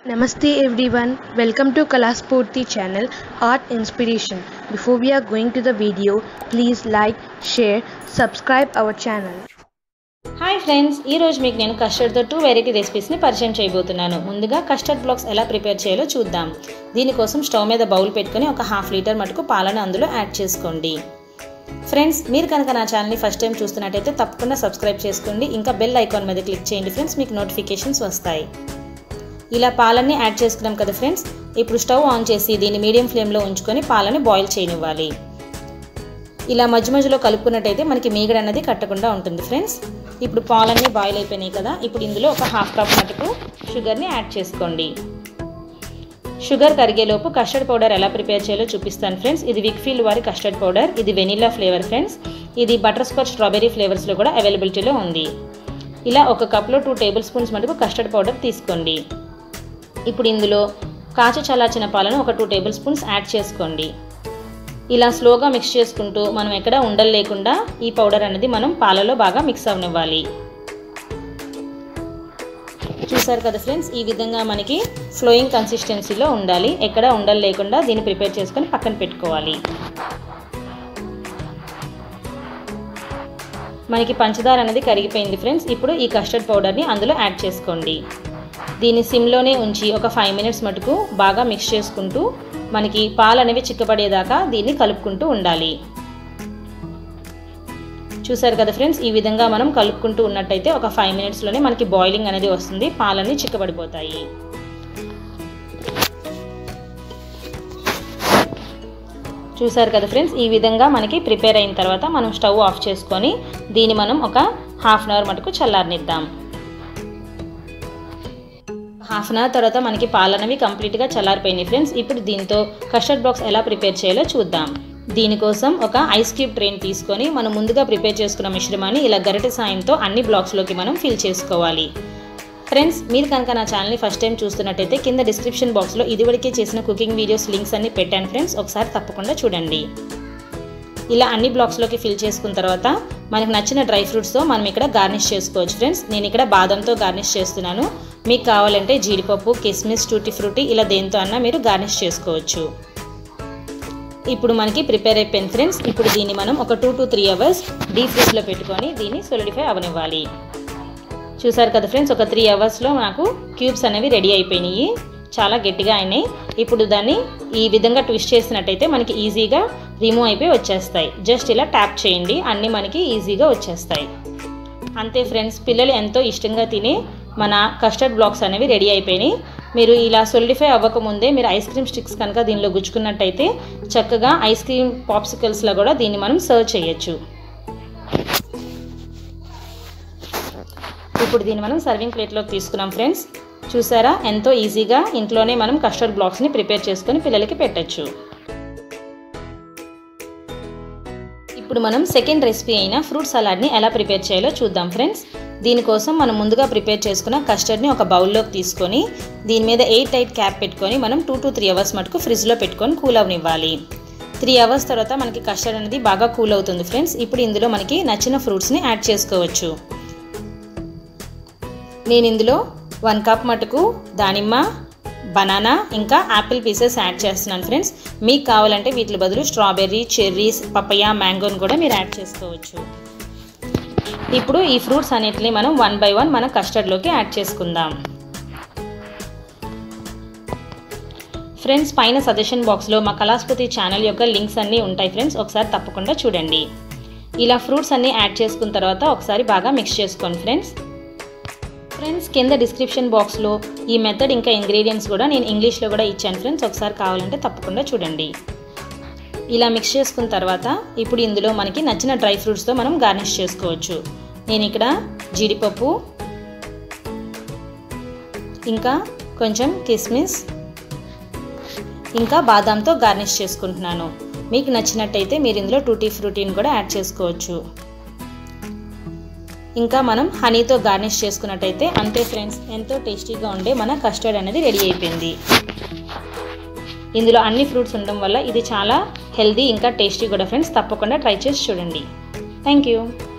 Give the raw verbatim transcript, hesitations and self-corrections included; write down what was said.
Namaste everyone, welcome to Kalaspurti channel Art Inspiration. Before we are going to the video, please like, share, subscribe our channel. Hi friends, ఈ రోజు మీకు నేను కస్టర్డ్తో two variety రెసిపీస్ని పరిచయం చేయబోతున్నాను. ముందుగా custard blocks ఎలా prepare చేయాలో చూద్దాం. దీనికోసం స్టవ్ మీద బౌల్ పెట్టుకొని ఒక హాఫ్ లీటర్ మటుకు పాలను అందులో యాడ్ చేసుకోండి. ఫ్రెండ్స్, మీరు కనుక నా ఛానల్ని ఫస్ట్ టైం చూస్తున్నట్టయితే తప్పకుండా సబ్స్క్రైబ్ చేసుకోండి. ఇంకా బెల్ ఐకాన్ మీద క్లిక్ చేయండి ఫ్రెండ్స్, మీకు నోటిఫికేషన్స్ వస్తాయి. ఇలా పాలన్నీ యాడ్ చేసుకున్నాం కదా ఫ్రెండ్స్. ఇప్పుడు స్టవ్ ఆన్ చేసి దీన్ని మీడియం ఫ్లేమ్లో ఉంచుకొని పాలని బాయిల్ చేయనివ్వాలి. ఇలా మధ్య మధ్యలో కలుపుకున్నట్టయితే మనకి మీగడ అనేది కట్టకుండా ఉంటుంది ఫ్రెండ్స్. ఇప్పుడు పాలన్నీ బాయిల్ అయిపోయినాయి కదా. ఇప్పుడు ఇందులో ఒక హాఫ్ కప్ మటుకు షుగర్ని యాడ్ చేసుకోండి. షుగర్ కరిగేలోపు కస్టర్డ్ పౌడర్ ఎలా ప్రిపేర్ చేయాలో చూపిస్తాను ఫ్రెండ్స్. ఇది విక్ఫీల్డ్ వారి కస్టర్డ్ పౌడర్. ఇది వెనిలా ఫ్లేవర్ ఫ్రెండ్స్. ఇది బటర్ స్కాచ్ స్ట్రాబెర్రీ ఫ్లేవర్స్లో కూడా అవైలబిలిటీలో ఉంది. ఇలా ఒక కప్లో టూ టేబుల్ స్పూన్స్ మటుకు కస్టర్డ్ పౌడర్ తీసుకోండి. ఇప్పుడు ఇందులో కాచి చల్లార్చిన పాలను ఒక టూ టేబుల్ స్పూన్స్ యాడ్ చేసుకోండి. ఇలా స్లోగా మిక్స్ చేసుకుంటూ మనం ఎక్కడ ఉండలు లేకుండా ఈ పౌడర్ అనేది మనం పాలలో బాగా మిక్స్ అవనివ్వాలి. చూసారు కదా ఫ్రెండ్స్, ఈ విధంగా మనకి ఫ్లోయింగ్ కన్సిస్టెన్సీలో ఉండాలి. ఎక్కడ ఉండలు లేకుండా దీన్ని ప్రిపేర్ చేసుకొని పక్కన పెట్టుకోవాలి. మనకి పంచదార అనేది కరిగిపోయింది ఫ్రెండ్స్. ఇప్పుడు ఈ కస్టర్డ్ పౌడర్ని అందులో యాడ్ చేసుకోండి. దీన్ని సిమ్లోనే ఉంచి ఒక ఫైవ్ మినిట్స్ మటుకు బాగా మిక్స్ చేసుకుంటూ మనకి పాలు అనేవి చిక్కబడేదాకా దీన్ని కలుపుకుంటూ ఉండాలి. చూసారు కదా ఫ్రెండ్స్, ఈ విధంగా మనం కలుపుకుంటూ ఉన్నట్టయితే ఒక ఫైవ్ మినిట్స్లోనే మనకి బాయిలింగ్ అనేది వస్తుంది. పాలన్నీ చిక్కబడిపోతాయి. చూసారు కదా ఫ్రెండ్స్, ఈ విధంగా మనకి ప్రిపేర్ అయిన తర్వాత మనం స్టవ్ ఆఫ్ చేసుకొని దీన్ని మనం ఒక హాఫ్ అన్ అవర్ మటుకు చల్లారనిద్దాం. హాఫ్ అన్ అవర్ తర్వాత మనకి పాలు అనేవి కంప్లీట్గా చల్లారిపోయినాయి ఫ్రెండ్స్. ఇప్పుడు దీంతో కస్టర్డ్ బాక్స్ ఎలా ప్రిపేర్ చేయాలో చూద్దాం. దీనికోసం ఒక ఐస్ క్యూబ్ ట్రైన్ తీసుకొని మనం ముందుగా ప్రిపేర్ చేసుకున్న మిశ్రమాన్ని ఇలా గరిటె సాయంతో అన్ని బ్లాక్స్లోకి మనం ఫిల్ చేసుకోవాలి. ఫ్రెండ్స్, మీరు కనుక నా ఛానల్ని ఫస్ట్ టైం చూస్తున్నట్టయితే కింద డిస్క్రిప్షన్ బాక్స్లో ఇదివరకే చేసిన కుకింగ్ వీడియోస్ లింక్స్ అన్ని పెట్టాను ఫ్రెండ్స్, ఒకసారి తప్పకుండా చూడండి. ఇలా అన్ని బ్లాక్స్లోకి ఫిల్ చేసుకున్న తర్వాత మనకు నచ్చిన డ్రై ఫ్రూట్స్తో మనం ఇక్కడ గార్నిష్ చేసుకోవచ్చు ఫ్రెండ్స్. నేను ఇక్కడ బాదంతో గార్నిష్ చేస్తున్నాను. మీకు కావాలంటే జీడిపప్పు, కిస్మిస్, టూటీ ఫ్రూటీ ఇలా దేంతో అన్నా మీరు గార్నిష్ చేసుకోవచ్చు. ఇప్పుడు మనకి ప్రిపేర్ అయిపోయింది ఫ్రెండ్స్. ఇప్పుడు దీన్ని మనం ఒక two to three hours deep ఫ్రిడ్జ్లో పెట్టుకొని దీన్ని సోలిడిఫై అవనివ్వాలి. చూసారు కదా ఫ్రెండ్స్, ఒక త్రీ అవర్స్లో నాకు క్యూబ్స్ అనేవి రెడీ అయిపోయినాయి. చాలా గట్టిగా అయినాయి. ఇప్పుడు దాన్ని ఈ విధంగా ట్విస్ట్ చేసినట్టయితే మనకి ఈజీగా రిమూవ్ అయిపోయి వచ్చేస్తాయి. జస్ట్ ఇలా ట్యాప్ చేయండి, అన్నీ మనకి ఈజీగా వచ్చేస్తాయి. అంతే ఫ్రెండ్స్, పిల్లలు ఎంతో ఇష్టంగా తినే మన కస్టర్డ్ బ్లాక్స్ అనేవి రెడీ అయిపోయినాయి. మీరు ఇలా సోలిడిఫై అవ్వకముందే మీరు ఐస్ క్రీమ్ స్టిక్స్ కనుక దీనిలో గుచ్చుకున్నట్టయితే చక్కగా ఐస్ క్రీమ్ పాప్సికల్స్లో కూడా దీన్ని మనం సర్వ్ చేయొచ్చు. ఇప్పుడు దీన్ని మనం సర్వింగ్ ప్లేట్లోకి తీసుకున్నాం ఫ్రెండ్స్. చూసారా, ఎంతో ఈజీగా ఇంట్లోనే మనం కస్టర్డ్ బ్లాక్స్ని ప్రిపేర్ చేసుకొని పిల్లలకి పెట్టచ్చు. ఇప్పుడు మనం సెకండ్ రెసిపీ అయిన ఫ్రూట్ సలాడ్ని ఎలా ప్రిపేర్ చేయాలో చూద్దాం ఫ్రెండ్స్. దీనికోసం మనం ముందుగా ప్రిపేర్ చేసుకున్న కస్టర్డ్ని ఒక బౌల్లోకి తీసుకొని దీని మీద ఎయిర్ టైట్ క్యాప్ పెట్టుకొని మనం టూ టు త్రీ అవర్స్ మటుకు ఫ్రిడ్జ్లో పెట్టుకొని కూల్ అవనివ్వాలి. త్రీ అవర్స్ తర్వాత మనకి కస్టర్డ్ అనేది బాగా కూల్ అవుతుంది ఫ్రెండ్స్. ఇప్పుడు ఇందులో మనకి నచ్చిన ఫ్రూట్స్ని యాడ్ చేసుకోవచ్చు. నేను ఇందులో వన్ కప్ మటుకు దానిమ్మ, బనానా ఇంకా యాపిల్ పీసెస్ యాడ్ చేస్తున్నాను ఫ్రెండ్స్. మీకు కావాలంటే వీటి బదులు స్ట్రాబెర్రీ, చెర్రీస్, పపయా, మ్యాంగోని కూడా మీరు యాడ్ చేసుకోవచ్చు. ఇప్పుడు ఈ ఫ్రూట్స్ అన్నిటిని మనం వన్ బై వన్ మన కస్టర్డ్లోకి యాడ్ చేసుకుందాం. ఫ్రెండ్స్, పైన సజెషన్ బాక్స్లో మా కళాస్పతి ఛానల్ యొక్క లింక్స్ అన్నీ ఉంటాయి ఫ్రెండ్స్, ఒకసారి తప్పకుండా చూడండి. ఇలా ఫ్రూట్స్ అన్నీ యాడ్ చేసుకున్న తర్వాత ఒకసారి బాగా మిక్స్ చేసుకోండి ఫ్రెండ్స్. ఫ్రెండ్స్, కింద డిస్క్రిప్షన్ బాక్స్లో ఈ మెథడ్ ఇంకా ఇంగ్రీడియంట్స్ కూడా నేను ఇంగ్లీష్లో కూడా ఇచ్చాను ఫ్రెండ్స్, ఒకసారి కావాలంటే తప్పకుండా చూడండి. ఇలా మిక్స్ చేసుకున్న తర్వాత ఇప్పుడు ఇందులో మనకి నచ్చిన డ్రై ఫ్రూట్స్తో మనం గార్నిష్ చేసుకోవచ్చు. నేను ఇక్కడ జీడిపప్పు ఇంకా కొంచెం కిస్మిస్ ఇంకా బాదాంతో గార్నిష్ చేసుకుంటున్నాను. మీకు నచ్చినట్టయితే మీరు ఇందులో టూటీ ఫ్రూటీని కూడా యాడ్ చేసుకోవచ్చు. ఇంకా మనం హనీతో గార్నిష్ చేసుకున్నట్టయితే అంతే ఫ్రెండ్స్, ఎంతో టేస్టీగా ఉండే మన కస్టర్డ్ అనేది రెడీ అయిపోయింది. ఇందులో అన్ని ఫ్రూట్స్ ఉండడం వల్ల ఇది చాలా హెల్దీ ఇంకా టేస్టీ కూడా ఫ్రెండ్స్, తప్పకుండా ట్రై చేసి చూడండి. Thank you.